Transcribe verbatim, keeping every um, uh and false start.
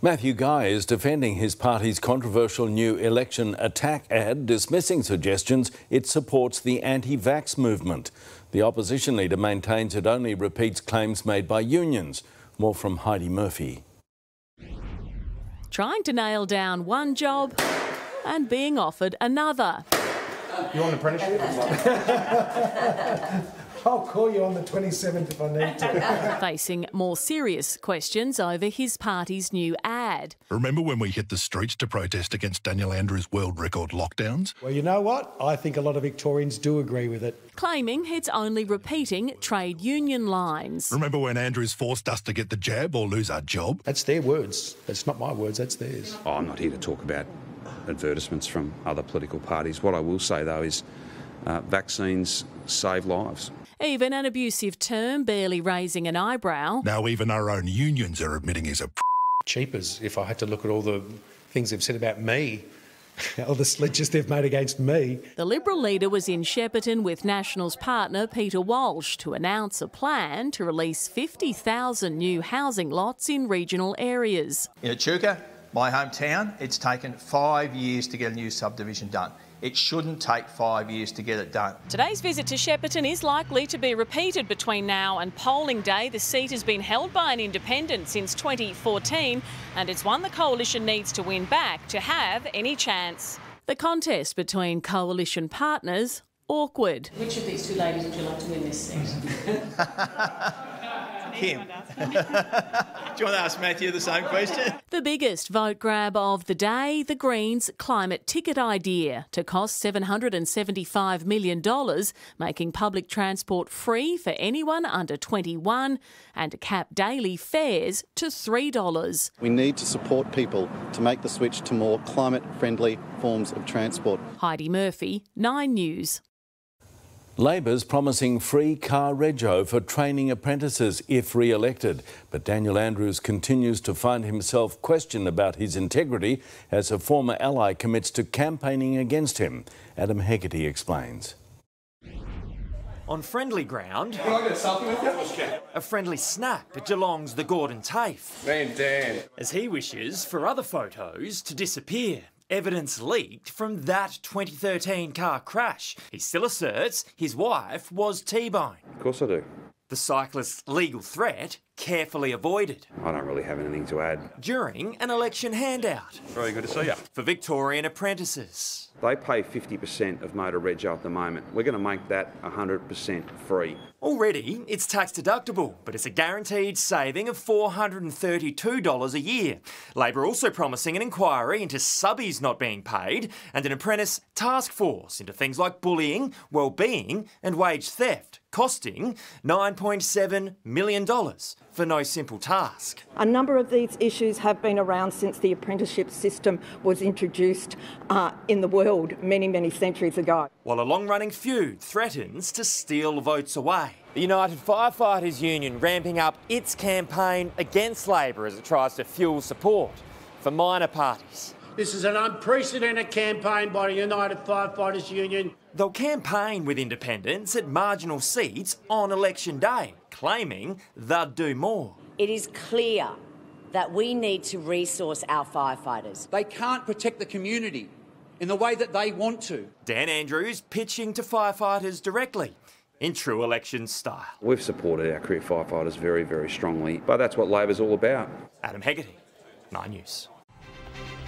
Matthew Guy is defending his party's controversial new election attack ad, dismissing suggestions it supports the anti-vax movement. The opposition leader maintains it only repeats claims made by unions. More from Heidi Murphy. Trying to nail down one job and being offered another. You want an apprenticeship? I'll call you on the twenty-seventh if I need to. Facing more serious questions over his party's new ad. Remember when we hit the streets to protest against Daniel Andrews' world record lockdowns? Well, you know what? I think a lot of Victorians do agree with it. Claiming it's only repeating trade union lines. Remember when Andrews forced us to get the jab or lose our job? That's their words. That's not my words, that's theirs. Oh, I'm not here to talk about advertisements from other political parties. What I will say, though, is uh, vaccines save lives. Even an abusive term barely raising an eyebrow. Now even our own unions are admitting he's a Cheapers, if I had to look at all the things they've said about me, all the sledges they've made against me. The Liberal leader was in Shepparton with Nationals partner Peter Walsh to announce a plan to release fifty thousand new housing lots in regional areas. In Echuca, my hometown, it's taken five years to get a new subdivision done. It shouldn't take five years to get it done. Today's visit to Shepparton is likely to be repeated between now and polling day. The seat has been held by an independent since twenty fourteen and it's one the coalition needs to win back to have any chance. The contest between coalition partners, awkward. Which of these two ladies would you like to win this seat? Kim. Do you want to ask Matthew the same question? The biggest vote grab of the day, the Greens' climate ticket idea to cost seven hundred seventy-five million dollars, making public transport free for anyone under twenty-one and to cap daily fares to three dollars. We need to support people to make the switch to more climate-friendly forms of transport. Heidi Murphy, Nine News. Labor's promising free car rego for training apprentices if re-elected. But Daniel Andrews continues to find himself questioned about his integrity as a former ally commits to campaigning against him. Adam Hegarty explains. On friendly ground, Can I get a selfie with you? A friendly snap at Geelong's the Gordon TAFE. Me and Dan. As he wishes for other photos to disappear. Evidence leaked from that twenty thirteen car crash. He still asserts his wife was T-boned. Of course I do. The cyclist's legal threat carefully avoided. I don't really have anything to add. During an election handout. Very good to see you. For Victorian apprentices. They pay fifty percent of motor rego at the moment. We're going to make that one hundred percent free. Already, it's tax deductible, but it's a guaranteed saving of four hundred thirty-two dollars a year. Labor also promising an inquiry into subbies not being paid and an apprentice task force into things like bullying, well-being and wage theft, costing nine point seven million dollars for no simple task. A number of these issues have been around since the apprenticeship system was introduced uh, in the world many, many centuries ago. While a long-running feud threatens to steal votes away. The United Firefighters Union ramping up its campaign against Labor as it tries to fuel support for minor parties. This is an unprecedented campaign by the United Firefighters Union. They'll campaign with independents at marginal seats on election day, claiming they'll do more. It is clear that we need to resource our firefighters. They can't protect the community in the way that they want to. Dan Andrews pitching to firefighters directly in true election style. We've supported our career firefighters very, very strongly, but that's what Labor's all about. Adam Hegarty, Nine News.